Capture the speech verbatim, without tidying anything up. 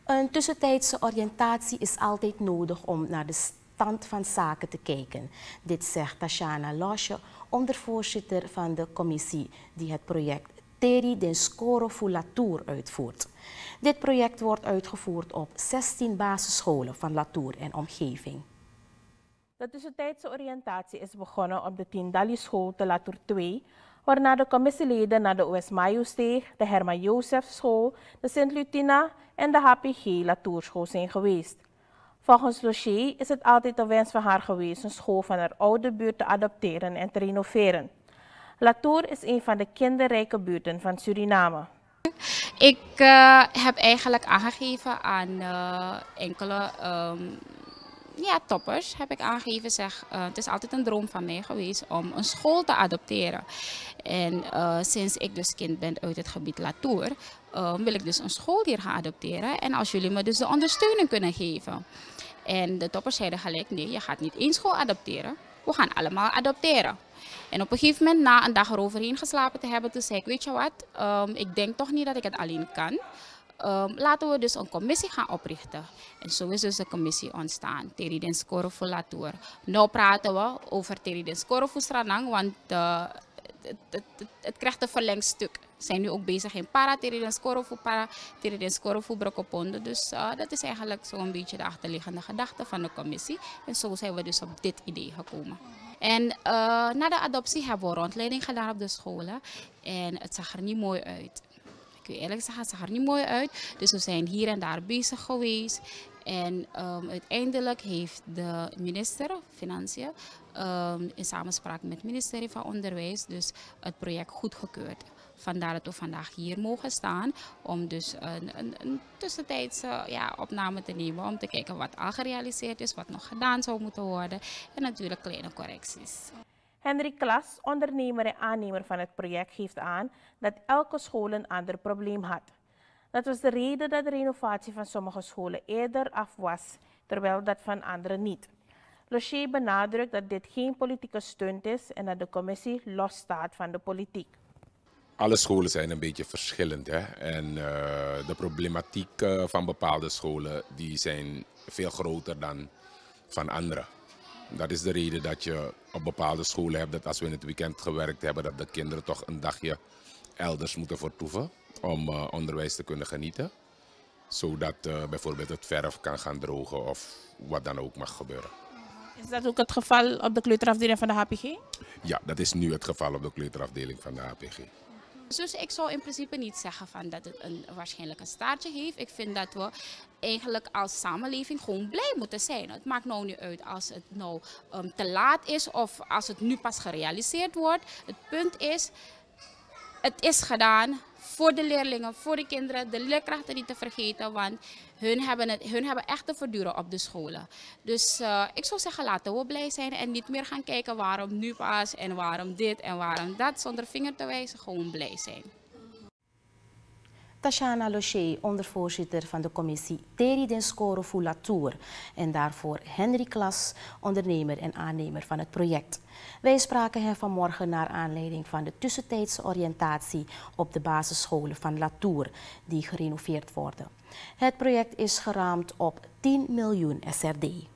Een tussentijdse oriëntatie is altijd nodig om naar de stand van zaken te kijken. Dit zegt Tashana Losje, ondervoorzitter van de commissie die het project Teri den Skoro voor Latour uitvoert. Dit project wordt uitgevoerd op zestien basisscholen van Latour en omgeving. De tussentijdse oriëntatie is begonnen op de Tindalli school te Latour twee, waarna de commissieleden naar de O S Mayo-steeg, de Herman Jozef school, de Sint Lutina en de H P G Latour school zijn geweest. Volgens Loché is het altijd de wens van haar geweest een school van haar oude buurt te adopteren en te renoveren. Latour is een van de kinderrijke buurten van Suriname. Ik uh, heb eigenlijk aangegeven aan uh, enkele um, ja, toppers, heb ik aangegeven, zeg, uh, het is altijd een droom van mij geweest om een school te adopteren. En uh, sinds ik dus kind ben uit het gebied Latour, uh, wil ik dus een school hier gaan adopteren. En als jullie me dus de ondersteuning kunnen geven. En de toppers zeiden gelijk, nee, je gaat niet één school adopteren, we gaan allemaal adopteren. En op een gegeven moment, na een dag eroverheen geslapen te hebben, toen zei ik, weet je wat, um, ik denk toch niet dat ik het alleen kan. Um, laten we dus een commissie gaan oprichten. En zo is dus de commissie ontstaan, Teri den Skoro voor Latour. Nu praten we over Teri den Skoro voor Sranang, want uh, het, het, het, het krijgt een verlengstuk. We zijn nu ook bezig in para Teri den Skoro voor para Teri den Skoro voor Brokopondo. Dus uh, dat is eigenlijk zo'n beetje de achterliggende gedachte van de commissie. En zo zijn we dus op dit idee gekomen. En uh, na de adoptie hebben we rondleiding gedaan op de scholen. En het zag er niet mooi uit. Ik wil eerlijk zeggen, het zag er niet mooi uit. Dus we zijn hier en daar bezig geweest. En um, uiteindelijk heeft de minister van Financiën um, in samenspraak met het ministerie van Onderwijs dus het project goedgekeurd. Vandaar dat we vandaag hier mogen staan om dus een, een, een tussentijdse ja, opname te nemen. Om te kijken wat al gerealiseerd is, wat nog gedaan zou moeten worden. En natuurlijk kleine correcties. Henry Klas, ondernemer en aannemer van het project, geeft aan dat elke school een ander probleem had. Dat was de reden dat de renovatie van sommige scholen eerder af was, terwijl dat van anderen niet. Loché benadrukt dat dit geen politieke stunt is en dat de commissie losstaat van de politiek. Alle scholen zijn een beetje verschillend. Hè? En uh, de problematiek uh, van bepaalde scholen die zijn veel groter dan van andere. Dat is de reden dat je op bepaalde scholen hebt dat als we in het weekend gewerkt hebben, dat de kinderen toch een dagje elders moeten vertoeven om uh, onderwijs te kunnen genieten. Zodat uh, bijvoorbeeld het verf kan gaan drogen of wat dan ook mag gebeuren. Is dat ook het geval op de kleuterafdeling van de H P G? Ja, dat is nu het geval op de kleuterafdeling van de H P G. Dus ik zou in principe niet zeggen van dat het een, waarschijnlijk een staartje heeft. Ik vind dat we eigenlijk als samenleving gewoon blij moeten zijn. Het maakt nou niet uit als het nou um, te laat is of als het nu pas gerealiseerd wordt. Het punt is, het is gedaan voor de leerlingen, voor de kinderen, de leerkrachten niet te vergeten. Want hun hebben, het, hun hebben echt te verduren op de scholen. Dus uh, ik zou zeggen, laten we blij zijn en niet meer gaan kijken waarom nu pas en waarom dit en waarom dat. Zonder vinger te wijzen, gewoon blij zijn. Tashana Loché, ondervoorzitter van de commissie Teri den Skoro voor Latour. En daarvoor Henry Klas, ondernemer en aannemer van het project. Wij spraken hem vanmorgen naar aanleiding van de tussentijdse oriëntatie op de basisscholen van Latour, die gerenoveerd worden. Het project is geraamd op tien miljoen S R D.